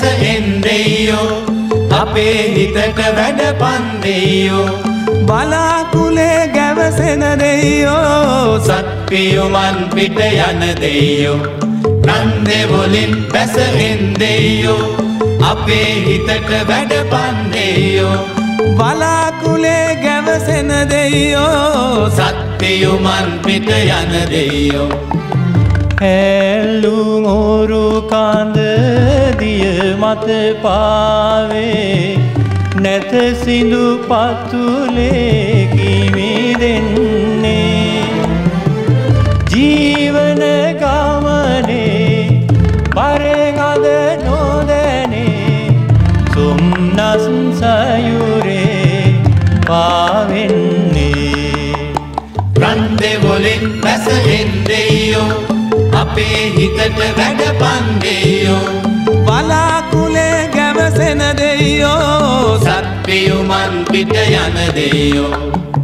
එන්දෙයෝ අපේ හිතට වැඩ පන්දෙයෝ බලාකුලේ ගැවසෙන දෙයෝ සත්පියුමන් පිට යන දෙයෝ රන්දෙවලින් බැස එන්දෙයෝ අපේ හිතට වැඩ පන්දෙයෝ බලාකුලේ ගැවසෙන දෙයෝ සත්පියුමන් පිට යන දෙයෝ ඇල්ලුම් ඔරු කඳ දිය මත පාවේ නැත සිඳු පතුලේ කිමිදෙන්නේ ජීවන ගමනේ පරෙන් අද නොදැනේ සොම්නස් සයුරේ පාවෙන්නේ රන්දෙවලින් බැස එන්දෙයෝ අපේ හිතට වැඩ පන්දෙයෝ බලාකුලේ ගැවසෙන දෙයෝ සත්පියුමන් පිට යන දෙයෝ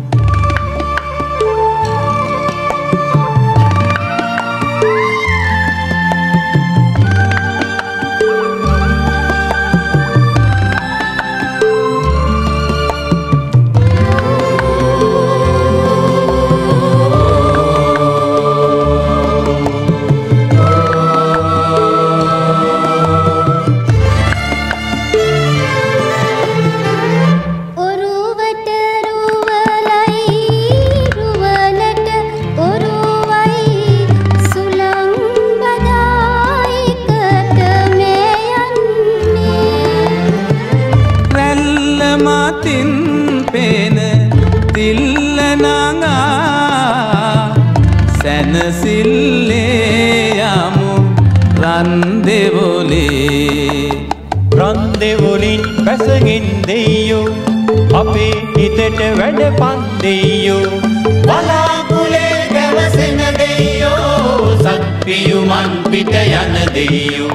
රන්දෙවලින් පැසගෙන දෙයෝ අපේ හිතට වැඩ පන්දෙයෝ බලාකුලේ ගැවසෙන දෙයෝ සත්පියුමන් පිට යන දෙයෝ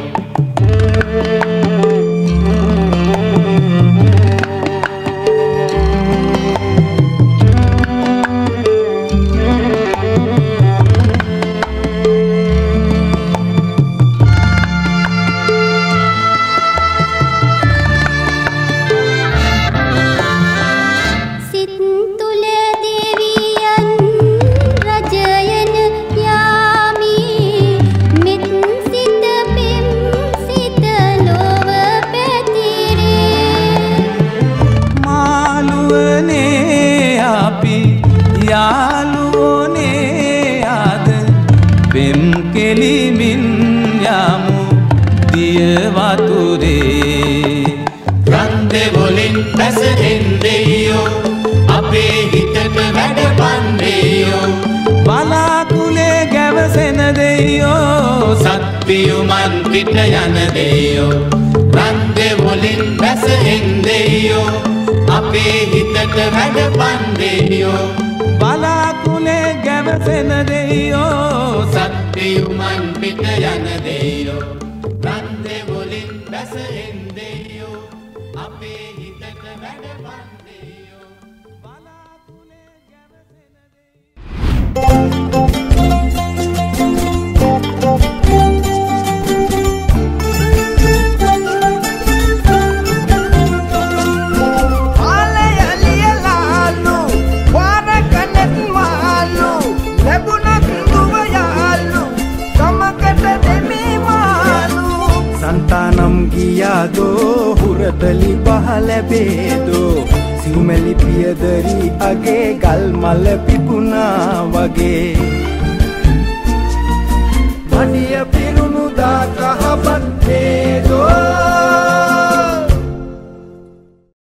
රන්දෙවලින් බැස එන්දෙයෝ අපේ හිතට වැඩ පන්දෙයෝ බලාකුලේ ගැවසෙන දෙයෝ සත්පියුමන් පිට යන දෙයෝ රන්දෙවලින් බැස එන්දෙයෝ අපේ හිතට වැඩ පන්දෙයෝ බලාකුලේ ගැවසෙන දෙයෝ සත්පියුමන් පිට යන දෙයෝ රන්දෙවලින් බැස එන්දෙයෝ අපේ හිතට වැඩ පන්දෙයෝ බලාකුලේ ගැවසෙන संतानम गियादो हुरतली बहले बेदो सिमली पियदरी अगे गल मल पिपुना वगे